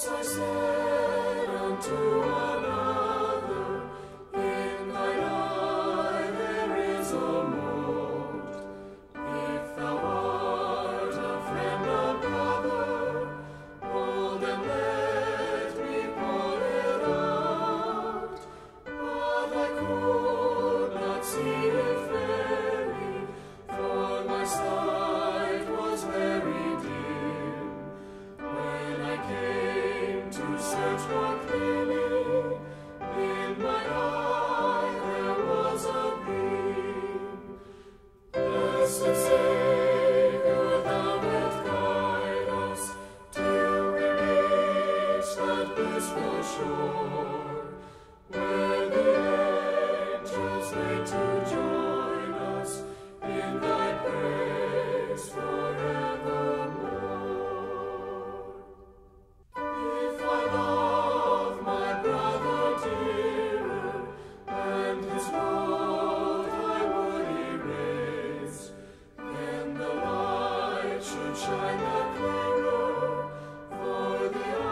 I said unto another, in thine eye there is a mote. If thou art a friend, a brother, hold and let me pull it out. But I could not see it fairly, for my sight was very dim. When I came to search more clearly, in my eye there was a beam. Blessed Savior, thou wilt guide us till we reach that blissful shore, where the angels wait to join us in thy praise forevermore. If I love my brother dearer, and his note I would erase, then the light should shine the clearer, for the